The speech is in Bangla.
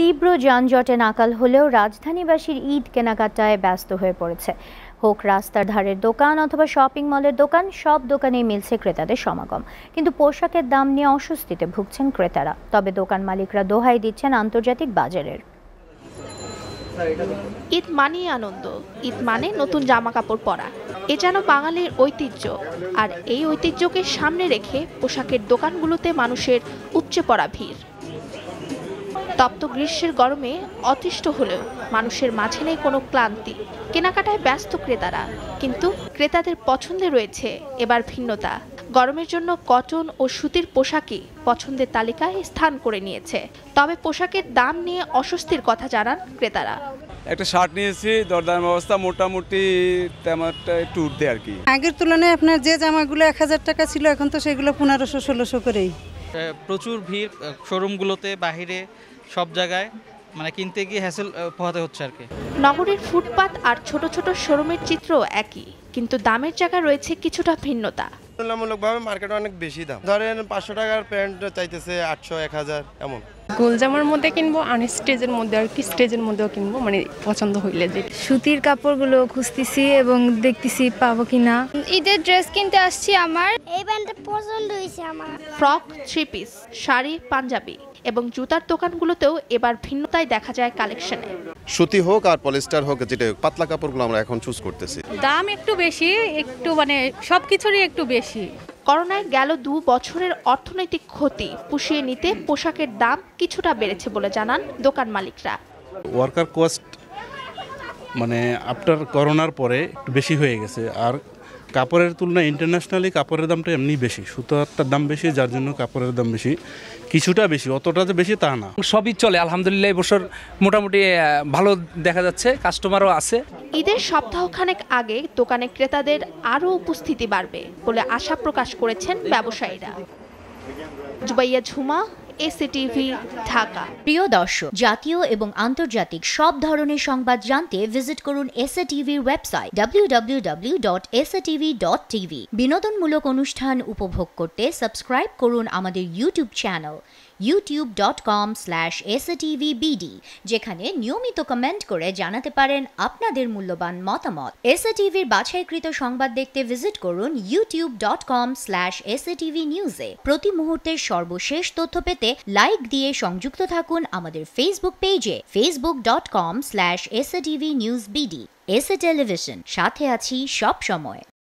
তীব্র যানজটে নাকাল হলেও রাজধানীবাসীর ঈদ কেনাকাটায় ব্যস্ত হয়ে পড়েছে। হোক রাস্তার ধারের দোকান অথবা শপিং মলের দোকান, সব দোকানেই মিলছে ক্রেতাদের সমাগম। কিন্তু পোশাকের দাম নিয়ে অস্বস্তিতে ভুগছেন ক্রেতারা। তবে দোকান মালিকরা দোহাই দিচ্ছেন আন্তর্জাতিক বাজারের। ঈদ মানেই আনন্দ, ঈদ মানে নতুন জামা কাপড় পরা। এ যেন বাঙালির ঐতিহ্য। আর এই ঐতিহ্যকে সামনে রেখে পোশাকের দোকানগুলোতে মানুষের উপচে পড়া ভিড়। তপ্ত গ্রীষ্মের গরমে অতিষ্ঠ হলেও মানুষের মাঝে নেই কোনো ক্লান্তি। কেনাকাটায় ব্যস্ত ক্রেতারা, কিন্তু ক্রেতাদের পছন্দে রয়েছে এবার ভিন্নতা। গরমের জন্য কটন ও সুতির পোশাকই পছন্দের তালিকায় স্থান করে নিয়েছে। তবে পোশাকের দাম নিয়ে অস্বস্তির কথা জানান ক্রেতারা। একটা শার্ট নিয়েছি, দরদাম ব্যবস্থা মোটামুটি তেমনটা একটু উঠবে আর কি। আগের তুলনায় আপনার যে জামাগুলো 1000 টাকা ছিল এখন তো সেগুলো 1500-1600 করেই। প্রচুর ভিড় শোরুমগুলোতে, বাহিরে সব জায়গায়, মানে কিনতে গিয়ে হ্যাসেল পোহাতে হচ্ছে আর কি। নগরীর ফুটপাত আর ছোট ছোট শোরুমের চিত্র একই, কিন্তু দামের জায়গা রয়েছে কিছুটা ভিন্নতা। তুলনামূলকভাবে মার্কেটে অনেক বেশি দাম। ধরেন 500 টাকার প্যান্ট চাইতেছে 800-1000 এমন। গোলজামার মধ্যে কিনবো, আনস্টেজের মধ্যে আর কি স্টেজের মধ্যেও কিনবো, মানে পছন্দ হইলে। যে সুতির কাপড়গুলো খুঁজতেছি এবং দেখতেছি পাবো কিনা। ঈদের ড্রেস কিনতে আসছি, আমার এই প্যান্টটা পছন্দ হয়েছে আমার। Frock, three piece, sari, Punjabi এবং জুতার দোকানগুলোতেও এবার ভিন্নতাই দেখা যায় কালেকশনে। সুতি হোক আর পলিস্টার হোক, যেটা পাতলা কাপড়গুলো আমরা এখন চুজ করতেছি। দাম একটু বেশি, একটু মানে সবকিছুরই একটু বেশি। করোনায় গেল 2 বছরের অর্থনৈতিক ক্ষতি পুষিয়ে নিতে পোশাকের দাম কিছুটা বেড়েছে বলে জানান দোকান মালিকরা। ওয়ার্কার কস্ট মানে আফটার করোনার পরে একটু বেশি হয়ে গেছে। আর কাপড়ের তুলনায় ইন্টারন্যাশনালি কাপড়ের দামটা এমনি বেশি, সুতারটার দাম বেশি, যার জন্য কাপড়ের দাম বেশি, কিছুটা বেশি, অতটা যে বেশি তা না। সবই চলে আলহামদুলিল্লাহ। এবছর মোটামুটি ভালো দেখা যাচ্ছে, কাস্টমারও আছে। ঈদের সপ্তাহখানেক আগে দোকানে ক্রেতাদের আরও উপস্থিতি বাড়বে বলে আশা প্রকাশ করেছেন ব্যবসায়ীরা। জুবাইয়া ঝুমা, SATV, ঢাকা। প্রিয় দর্শক, জাতীয় এবং আন্তর্জাতিক সব ধরনের সংবাদ জানতে ভিজিট করুন SATVর ওয়েবসাইট www.satv.tv। বিনোদনমূলক অনুষ্ঠান উপভোগ করতে সাবস্ক্রাইব করুন আমাদের ইউটিউব চ্যানেল youtube.com/satvbd, যেখানে নিয়মিত কমেন্ট করে জানাতে পারেন আপনাদের মূল্যবান মতামত। SATVর বাছাইকৃত সংবাদ দেখতে ভিজিট করুন youtube.com/satvnews-এ। প্রতি মুহূর্তের সর্বশেষ তথ্য পেতে লাইক দিয়ে সংযুক্ত থাকুন আমাদের ফেসবুক পেজে facebook.com/satvnewsbd। SA টেলিভিশন, সাথে আছি সব সময়।